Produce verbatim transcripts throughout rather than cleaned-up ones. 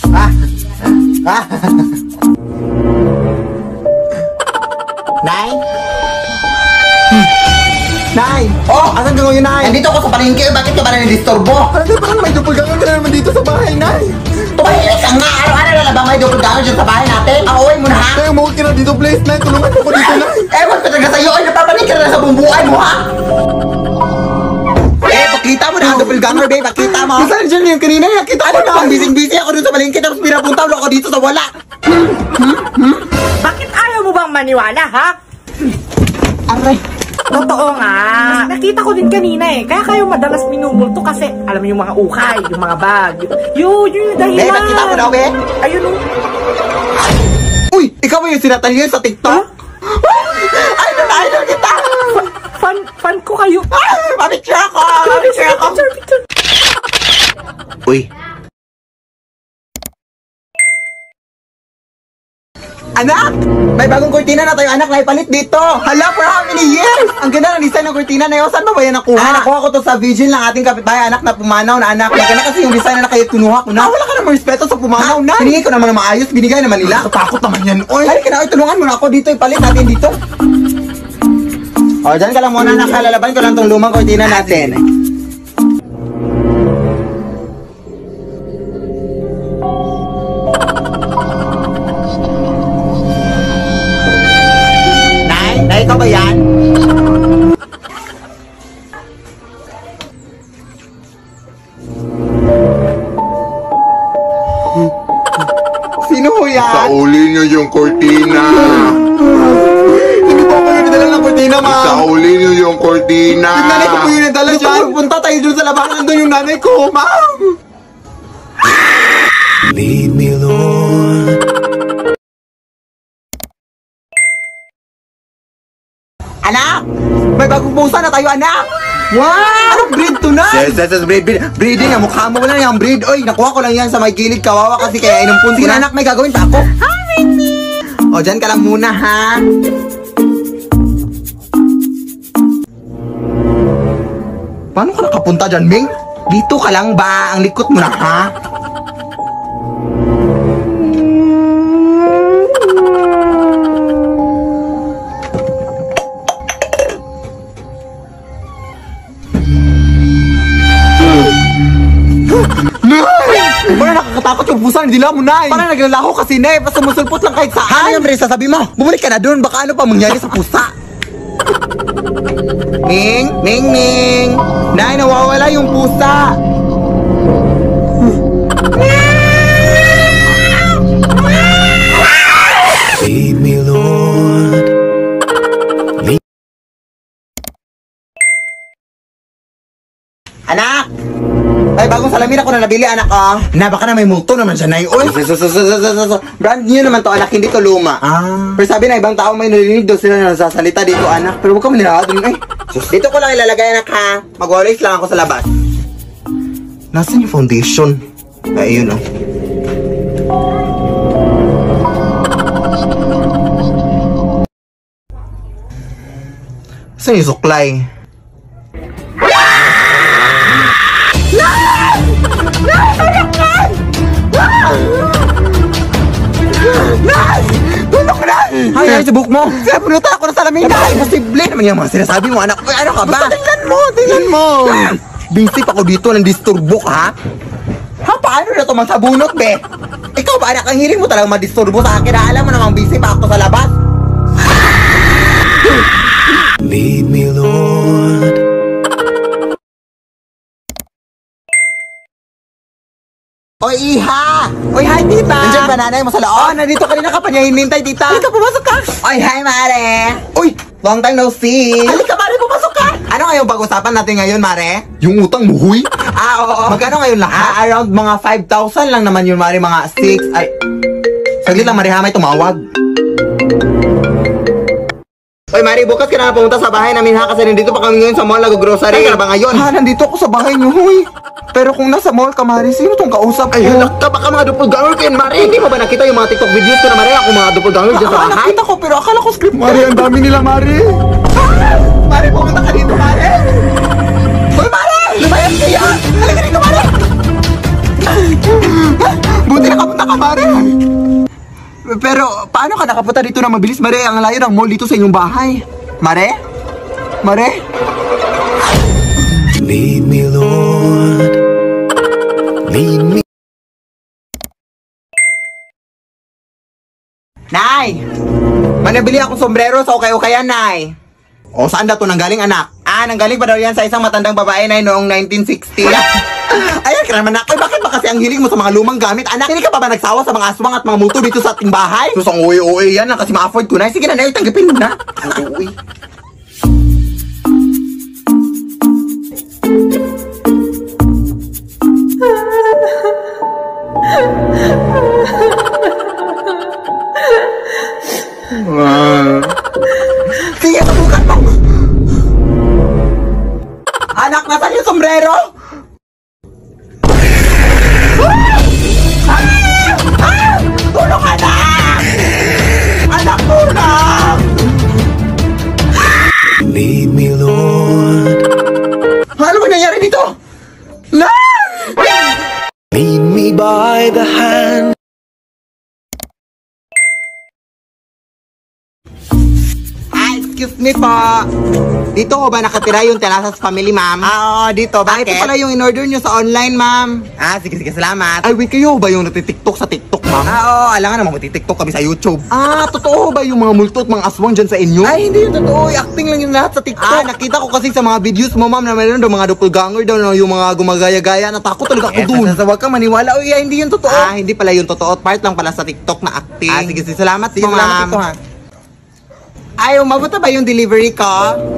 Ah! Ah! Nay? Nay! Oh! Asan ka ngayon, Nay? Nandito ako sa palengke. Bakit ka ba na nandistorbo? Ano na parang may doppelganger ka na naman dito sa bahay, Nay? Tumahimik ka nga! Araw-araw na lang ba may doppelganger dyan sa bahay natin? Away mo na ha? Nay, umuwi ka na dito, please, Nay. Tulungan mo ko dito, Nay. Ewan ko talaga sa'yo. Ay, napapanig ka na sa bumbuhay mo ha? Eh, pakita mo na ang doppelganger, babe. Pakita mo. Saan dyan yung kanina? Nakita ko na. Ang busy-busy ako dun sa palengke. Tapos pinapunta ulo ako dito sa wala. Bakit ayaw mo bang maniwala, ha? Aray. Totoo nga. Nakita ko din kanina eh. Kaya kayo madalas minumulto kasi alam mo yung mga ukay, yung mga bag. Yun, yun yung dahilan. Eh, pakita mo daw, eh. Ayun o. Uy! Ikaw ba yung sinatalihan sa TikTok? Idol na idol kita. Fan, fan ko kayo. Ah, mapicture ako. Mapicture ako. Picture, picture. Uy! Anak! May bagong kurtina na tayo, anak, na ipalit dito. Hala, for how many years? Ang ganda ng design ng kurtina na yun. Saan ba ba yan nakuha? Ah, nakuha ko to sa vigil ng ating kapitbahay, anak, na pumanaw na anak. Maganda kasi yung design na kayo kinuha ko na. Ah, wala ka namang respeto sa pumanaw, Nay. Hiningi ko naman ng maayos, binigay naman nila. Takot naman yan, oy. Ay, kaya tulungan mo na ako dito, ipalit natin dito. O, dyan ka lang muna, anak, lalaban ko lang tong lumang kurtina natin. Nay, Nay, ikaw ba yan? Sino ho yan? Sauli niyo yung kortina. Hindi po ako yung nadala ng kurtina, ma'am. Sauli niyo yung kortina. Yung nanay ko po yung nadala dyan. Punta tayo dun sa labanan. Andun yung nanay ko, ma'am. Lead me, Lord. Anak! May bagong pusa na tayo, anak! Wow! Anong breed to na? Yes, yes, yes, breed, breed. Breeding, ang mukha mo wala na yung breed. Oy, nakuha ko lang yan sa may gilid. Kawawa kasi kaya inumpun ko Sige, na. anak, may gagawin pa ako. O, dyan ka lang muna, ha? Paano ka nakapunta dyan, Ming? Dito ka lang ba? Ang likot mo na, ha? Nay! Parang nakakatakot yung pusa. Hindi lang mo, Nay. Parang naglalaho kasi, Nay. Basta sumusulpot lang kahit Ano saan. yung Bre, sasabi mo? Bumalik ka na doon. Baka ano pa mangyari sa pusa? Ming! Ming! Ming! Nay, nawawala yung pusa! Lead me, Lord. Anak! Ay, bagong salamin ako na nabili, anak, oh. Na, baka na may multo naman siya, Nay. Uy, sus, sus, sus, sus, sus, sus. Brand new naman to, anak, hindi to luma. Ah. Pero sabi na, ibang tao may narinig daw sila na nagsasalita dito, anak. Pero huwag ka maniraha dun, eh. Sus, dito ko lang ilalagay, anak, ha. Mag-always lang ako sa labas. Nasaan yung foundation? Ay, yun, oh. Saan yung suklay? Tulog na! Ay, ay, subok mo. Kaya punuta ako ng salamin. Ay, posible naman yung mga sinasabi mo, anak. Uy, ano ka ba? Tingnan mo, tingnan mo. Bingsip ako dito ng disturbo ka, ha? Ha, paano na ito magsabunot, be? Ikaw ba, anak, ang hiling mo talagang madisturbo sa akin. Ha? Alam mo namang busy pa ako sa labas. Lead me, Lord. Oy, iha! Oy, hi, tita! Nandiyan ba nanay mo sa loob? Oh, nandito kanina ka pa niya hinintay, tita. Halika, pumasok ka! Oy, hi, mare! Uy, long time no see! Halika, mare, pumasok ka! Ano ngayon pag-usapan natin ngayon, mare? Yung utang mo, huy? Ah, oo. Magkano ngayon lahat? Ah, around mga five thousand lang naman yun, mare. Mga six, ay... Saglit lang, mare, ha, may tumawag. Oy, Mari, bukas ka na pumunta sa bahay namin, ha? Kasi nandito pa kami ngayon sa mall, nag-grocery. Ay, ka na ba ngayon? Ha, nandito ako sa bahay niyo, huy. Pero kung nasa mall ka, Mari, sino tong kausap ko? Ay, halak ka, baka mga doppelganger ko yun, Mari. Hindi mo ba nakita yung mga TikTok videos ko na, Mari? Ako mga doppelganger dyan sa Ah, bahay. nakita ko, pero akala ko script. Mari, ang dami nila, Mari. Mari, pumunta ka dito, Mari. Uy, Mari! Lumayas kayo! Halika dito, Mari! Buti nakapunta Mare. Pero, paano ka nakapunta dito na mabilis, Mare? Ang layo ng mall dito sa inyong bahay. Mare? Mare? Lead me, Lord. Lead me. Nay! Manabili ako sombrero sa okay-okayan, Nay. O, saan na to nanggaling, anak? Ah, nanggaling pa daw yan sa isang matandang babae, Nay, noong nineteen sixty. Ayan ka naman, anak. Ay, bakit ba kasi ang hiling mo sa mga lumang gamit, anak? Hindi ka pa ba nagsawa sa mga aswang at mga multo dito sa ating bahay? Susang uwi-uwi yan, kasi ma-afford ko, Nay. Sige na, Nay, tanggapin mo na. Uwi. Sige, subukan mo! Anak, nasan yung sombrero? Ah! Ah! Tulong, anak! Anak, tulong! Lead me, Lord. Ano ba nangyari dito? Nay! Lead me by the hand. Excuse me po. Dito ko ba nakatira yung Telasas Family, ma'am? Ah, oo, dito. Bakit? Ito pala yung in-order nyo sa online, ma'am. Ah, sige, sige, salamat. Ay, wait, kayo ba yung natitiktok sa TikTok, ma'am? Ah, oo, alangan naman matitiktok kami sa YouTube. Ah, totoo ba yung mga multo at mga aswang dyan sa inyo? Ay, hindi yung totoo. Acting lang yung lahat sa TikTok. Ah, nakita ko kasi sa mga videos mo, ma'am, na mayroon daw mga doppelganger daw na yung mga gumagaya-gaya. Natakot talaga ako dun. Yes, wag kang maniwala. Uy, hindi yung totoo. Ah, hindi pala yung totoo. Part lang pala sa TikTok na acting. Ah, sige, sige, salamat. Sige, salamat ito, ha. Ay, umabot na ba yung delivery ko?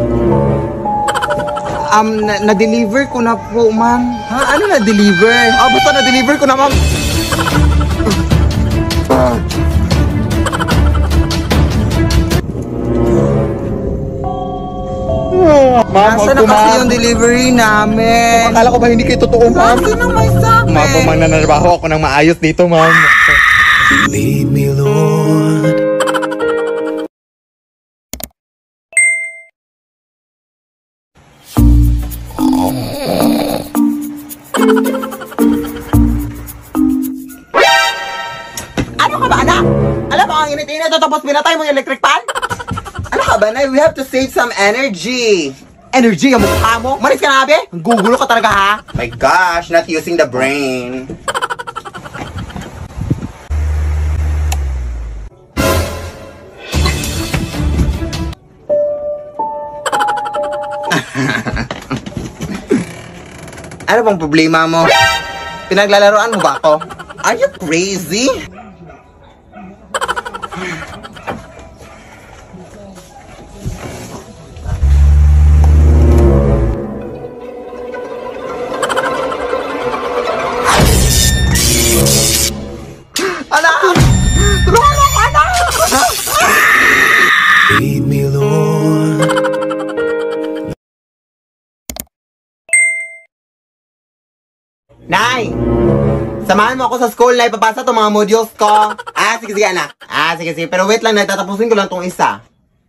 Um, na- na-deliver ko na po, ma'am. Ha? Ano na-deliver? Ah, basta na-deliver ko na, ma'am. Ma'am, Nasaan na kasi yung delivery namin? Akala ko ba hindi kayo totoo, ma'am? Nasaan ang may sabi? Ma'am, po, mananarbaho ako ng maayos dito, ma'am. Lead me, Lord. Ano ka ba, anak? Alam mo, ang init-init ito, tapos pinatay mo yung electric fan? Ano ka ba, Nay? We have to save some energy. Energy ang mukha mo? Maris ka na, abe? Ang gugulo ka talaga, ha? My gosh, not using the brain. Ano bang problema mo? Pinaglalaroan mo ba ako? Are you crazy? Anak! Tulungan mo ako, anak! Lead me, Lord. Nay! Samahan mo ako sa school na ipapasa itong mga modules ko. Ah, sige, sige, anak. Ah, sige, sige. Pero wait lang, Nay. Tatapusin ko lang itong isa.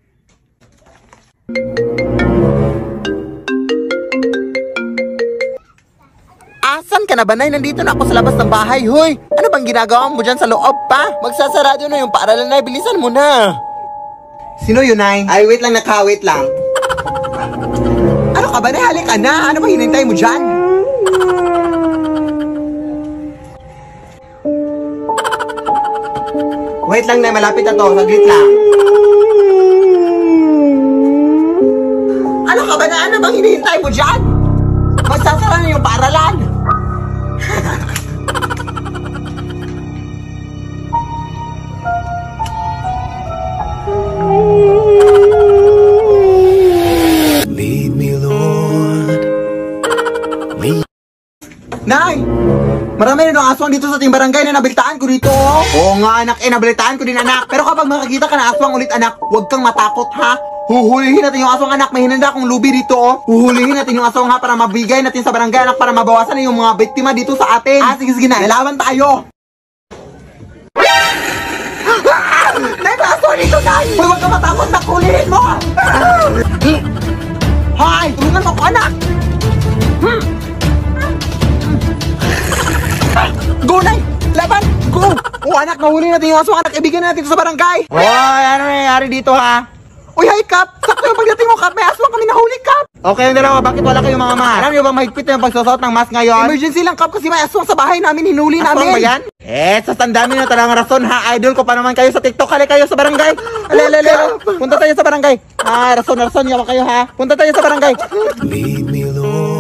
Asan ka na ba, Nay? Nandito na ako sa labas ng bahay. Hoy! Ano bang ginagawa mo dyan sa loob pa? Magsasarado na yung paaralan, Nay. Bilisan mo na. Sino yun, Nay? Ay, wait lang, naka. Wait lang. Ano ka ba, Nay? Halika na. Ano ba hinintay mo dyan? Wait lang, Nay. Malapit na to. Saglit lang. Ano ka ba na? Ano bang hinihintay mo dyan? Magsasara na yung paaralan. Lead me, Lord. Lead. Nay! Marami na ng aswang dito sa ating barangay na nabaltaan ko dito, oh. Oo nga, anak, eh, nabaltaan ko din, anak. Pero kapag makakita ka ng aswang ulit, anak, huwag kang matakot, ha? Huhulihin natin yung aswang, anak. May hinanda akong lubi dito, oh. Huhulihin natin yung aswang, ha, para mabigay natin sa barangay, anak, para mabawasan na yung mga biktima dito sa atin. Ah, sige, sige na. Lalaban tayo. Ah! Nay, may aswang dito, Nay! Hoy, huwag ka matakot, nak. Hulihin mo! Hoy, tulungan mo ko, anak! Hmm. Go, Nay! Laban! Go! Oh, anak, nahuli natin yung aswang anak. Ibigan natin ito sa barangay. Hoy, ano nangyayari dito, ha? Uy, hi, Kap! Sakto yung pagdating mo, Kap! May aswang kami nahuli, Kap! Okay, yung dalawa, bakit wala kayong mga mask? Alam niyo bang mahigpit na yung pagsusot ng mask ngayon? Emergency lang, Kap, kasi may aswang sa bahay namin, hinuli namin. Aswang ba yan? Eh, sa tandami na talagang rason, ha? Idol ko pa naman kayo sa TikTok. Hali kayo sa barangay. Ale, ale, ale. Punta tayo sa barangay. Ah, rason, rason, yawa kayo, ha? Punta tayo sa barangay. Leave me alone.